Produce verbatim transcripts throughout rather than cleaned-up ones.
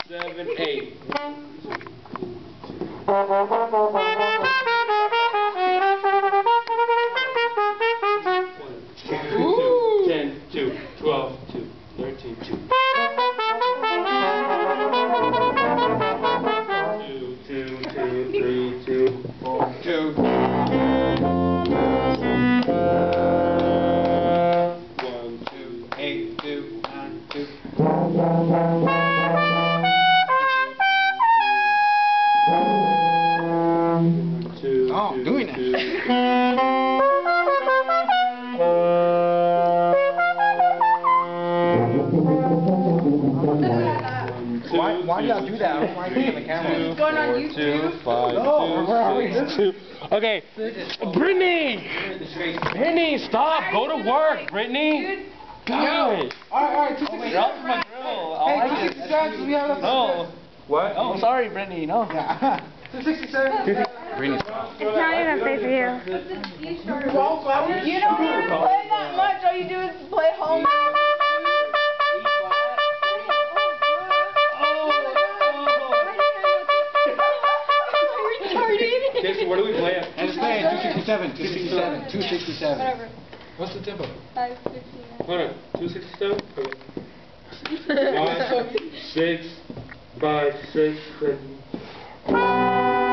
seven, eight. Ooh. ten, two, twelve, two, thirteen, two. Two, two, two, three, two, four, two. One, two, eight, two, nine, two. Two, oh, two, doing two. it. Why, why do y'all do that? Why are you on the camera? It's going on YouTube. Two, five, No, two, where are we? six, two. Okay, Brittany! Brittany, stop! Go to work, Brittany! God! Alright, alright, two sixty-seven. Drop my grill. Hey, two sixty-seven, we have a... No. What? Oh, sorry, Brittany, no. two sixty-seven. Brittany, It's not enough space for you. You don't even play that much. All you do is play home. Jason, where do we play at? And it's playing two sixty-seven, two sixty-seven, two sixty-seven. Whatever. What's the tempo? five fifty-nine. Hold on, two sixty-seven? Five, six, five, six, seven.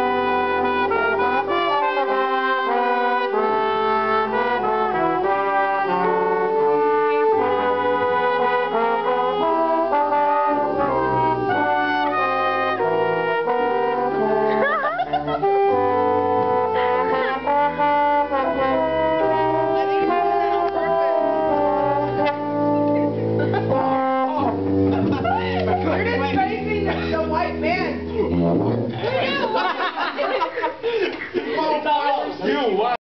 The white man. You, what?